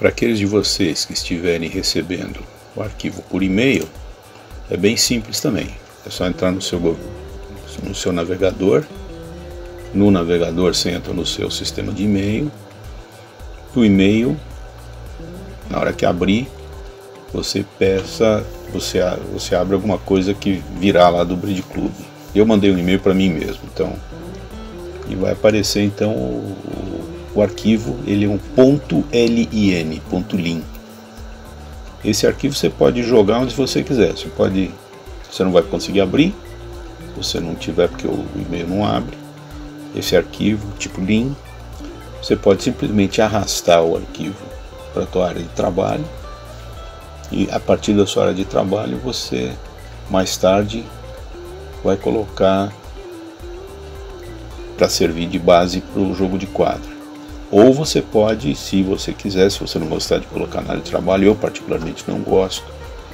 Para aqueles de vocês que estiverem recebendo o arquivo por e-mail, é bem simples também. É só entrar no seu navegador. No navegador você entra no seu sistema de e-mail. O e-mail, na hora que abrir, você abre alguma coisa que virá lá do Bridge Club. Eu mandei um e-mail para mim mesmo, então, e vai aparecer então o arquivo. Ele é um .lin. Esse arquivo você pode jogar onde você quiser. Você não vai conseguir abrir, se você não tiver, porque o e-mail não abre. Esse arquivo tipo lin, você pode simplesmente arrastar o arquivo para a tua área de trabalho, e a partir da sua área de trabalho você mais tarde vai colocar para servir de base para o jogo de quadro. Ou você pode, se você quiser, se você não gostar de colocar na área de trabalho, eu particularmente não gosto,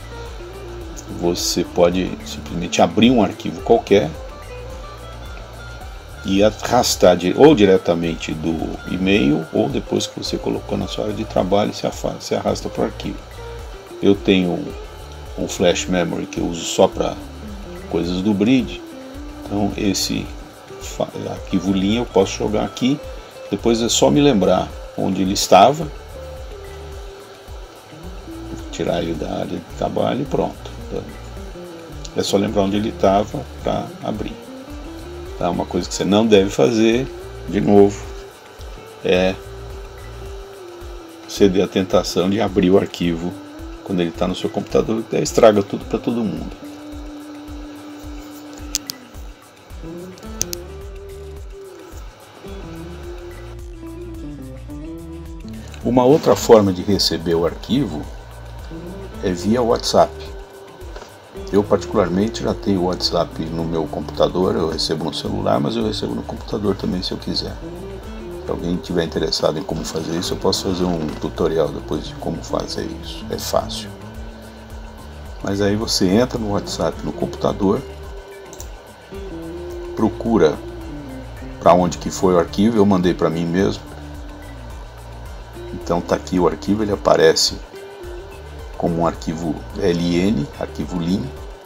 você pode simplesmente abrir um arquivo qualquer e arrastar ou diretamente do e-mail, ou depois que você colocou na sua área de trabalho, você arrasta para o arquivo. Eu tenho um flash memory que eu uso só para coisas do Bridge, então esse arquivo linha eu posso jogar aqui. Depois é só me lembrar onde ele estava, tirar ele da área de trabalho e pronto. É só lembrar onde ele estava para abrir. Tá? Uma coisa que você não deve fazer, de novo, é ceder à tentação de abrir o arquivo quando ele está no seu computador, que estraga tudo para todo mundo. Uma outra forma de receber o arquivo é via WhatsApp. Eu particularmente já tenho o WhatsApp no meu computador, eu recebo no celular, mas eu recebo no computador também se eu quiser. Se alguém estiver interessado em como fazer isso, eu posso fazer um tutorial depois de como fazer isso. É fácil. Mas aí você entra no WhatsApp no computador, procura para onde que foi o arquivo. Eu mandei para mim mesmo. Então tá aqui o arquivo, ele aparece como um arquivo LN, arquivo lin.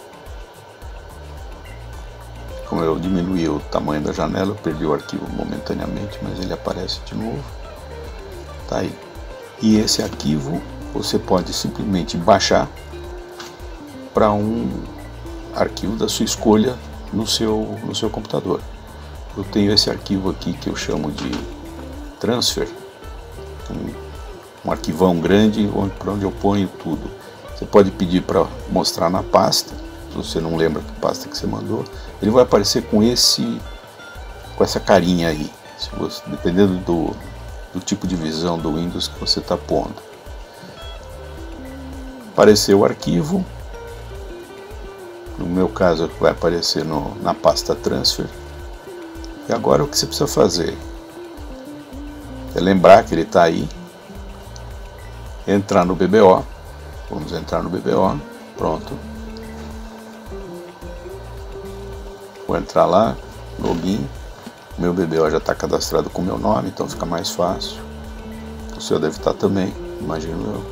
Como eu diminuí o tamanho da janela, eu perdi o arquivo momentaneamente, mas ele aparece de novo. Tá aí. E esse arquivo você pode simplesmente baixar para um arquivo da sua escolha no seu computador. Eu tenho esse arquivo aqui que eu chamo de transfer, um arquivão grande para onde eu ponho tudo. Você pode pedir para mostrar na pasta, se você não lembra que pasta que você mandou, ele vai aparecer com essa carinha aí, dependendo do tipo de visão do Windows que você está pondo. Apareceu o arquivo, no meu caso vai aparecer na pasta transfer. E agora o que você precisa fazer é lembrar que ele está aí, entrar no BBO, vamos entrar no BBO, pronto, vou entrar lá, login, meu BBO já está cadastrado com o meu nome, então fica mais fácil, o seu deve estar também, imagino eu.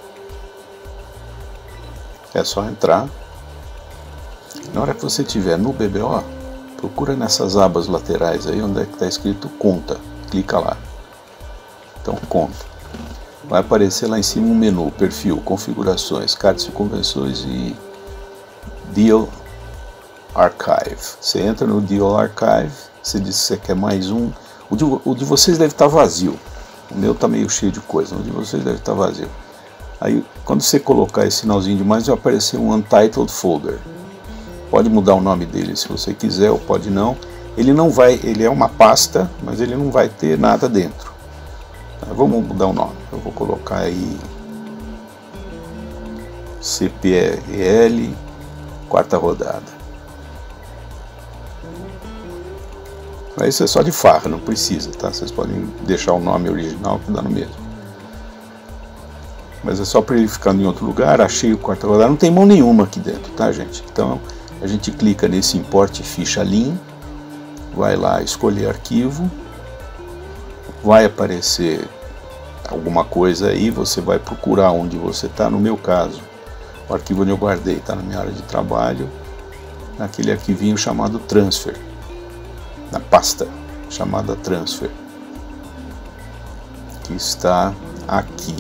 É só entrar, na hora que você estiver no BBO, procura nessas abas laterais aí onde é que está escrito conta, clica lá. Então conta, vai aparecer lá em cima um menu, perfil, configurações, cartas e convenções e Deal Archive. Você entra no Deal Archive, você diz que você quer mais um, o de vocês deve estar vazio, o meu está meio cheio de coisa, o de vocês deve estar vazio. Aí quando você colocar esse sinalzinho de mais vai aparecer um Untitled Folder, pode mudar o nome dele se você quiser ou pode não, ele é uma pasta, mas ele não vai ter nada dentro. Vamos mudar o nome, eu vou colocar aí CPRL, quarta rodada. Mas isso é só de farra, não precisa, tá? Vocês podem deixar o nome original que dá no mesmo. Mas é só para ele ficar em outro lugar. Achei o quarta rodada, não tem mão nenhuma aqui dentro, tá, gente? Então a gente clica nesse import ficha lin, vai lá escolher arquivo, vai aparecer a alguma coisa aí, você vai procurar onde você está. No meu caso, o arquivo onde eu guardei está na minha área de trabalho, naquele arquivinho chamado transfer, na pasta chamada transfer, que está aqui.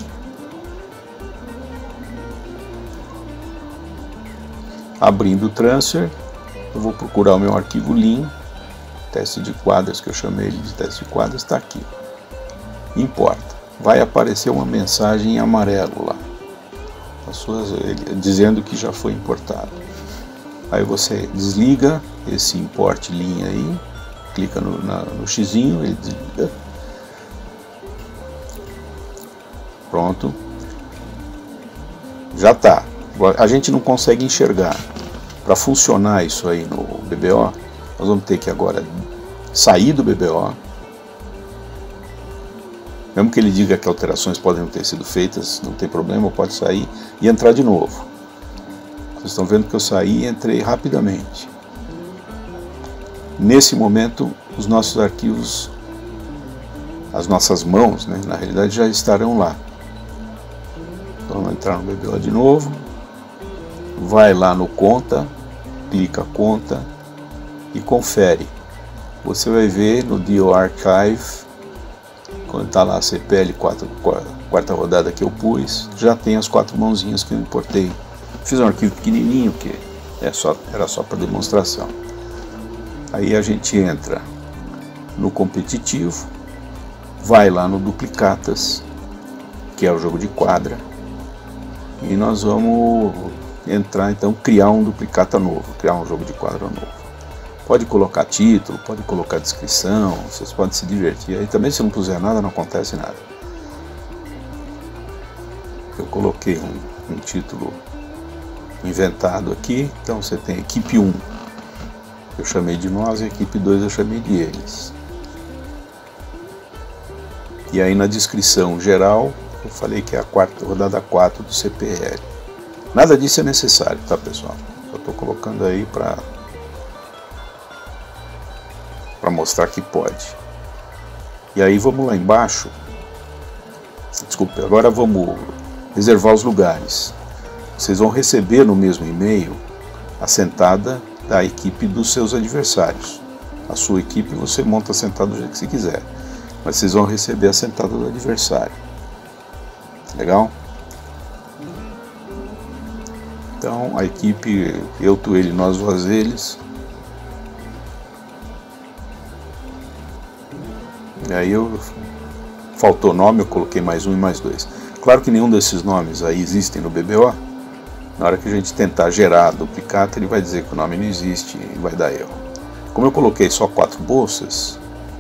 Abrindo o transfer, eu vou procurar o meu arquivo lean, teste de quadras, que eu chamei ele de teste de quadras, está aqui. Importa. Vai aparecer uma mensagem em amarelo lá, dizendo que já foi importado. Aí você desliga esse import lean aí, clica no xizinho, ele desliga. Pronto. Já está. A gente não consegue enxergar. Para funcionar isso aí no BBO, nós vamos ter que agora sair do BBO. Mesmo que ele diga que alterações podem não ter sido feitas, não tem problema, pode sair e entrar de novo. Vocês estão vendo que eu saí e entrei rapidamente. Nesse momento, os nossos arquivos, as nossas mãos, né, na realidade já estarão lá. Então vamos entrar no BBO de novo. Vai lá no conta, clica conta e confere. Você vai ver no DO Archive, quando está lá a CPL quarta rodada que eu pus, já tem as 4 mãozinhas que eu importei. Fiz um arquivo pequenininho que era só para demonstração. Aí a gente entra no competitivo, vai lá no duplicatas, que é o jogo de quadra, e nós vamos entrar então, criar um duplicata novo, criar um jogo de quadra novo. Pode colocar título, pode colocar descrição, vocês podem se divertir. Aí também, se não puser nada, não acontece nada. Eu coloquei um título inventado aqui, então você tem equipe 1, eu chamei de nós, e equipe 2 eu chamei de eles. E aí na descrição geral, eu falei que é a rodada 4 do CPL. Nada disso é necessário, tá, pessoal? Só estou colocando aí para mostrar que pode. E aí vamos lá embaixo. Desculpe, agora vamos reservar os lugares. Vocês vão receber no mesmo e-mail a sentada da equipe dos seus adversários. A sua equipe você monta a sentada do jeito que você quiser, mas vocês vão receber a sentada do adversário. Legal? Então a equipe, eu, tu, ele, nós, vós, eles. E aí faltou nome, eu coloquei mais um e mais 2. Claro que nenhum desses nomes aí existem no BBO. Na hora que a gente tentar gerar duplicata, ele vai dizer que o nome não existe e vai dar erro. Como eu coloquei só 4 bolsas,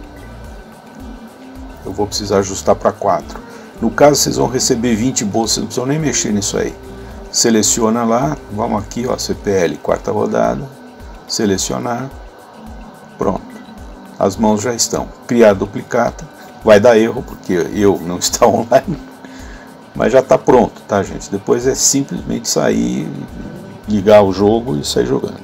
eu vou precisar ajustar para 4. No caso, vocês vão receber 20 bolsas, não precisam nem mexer nisso aí. Seleciona lá, vamos aqui, ó, CPL, quarta rodada, selecionar, pronto. As mãos já estão. Criar duplicata, vai dar erro porque eu não está online, mas já está pronto, tá, gente? Depois é simplesmente sair, ligar o jogo e sair jogando.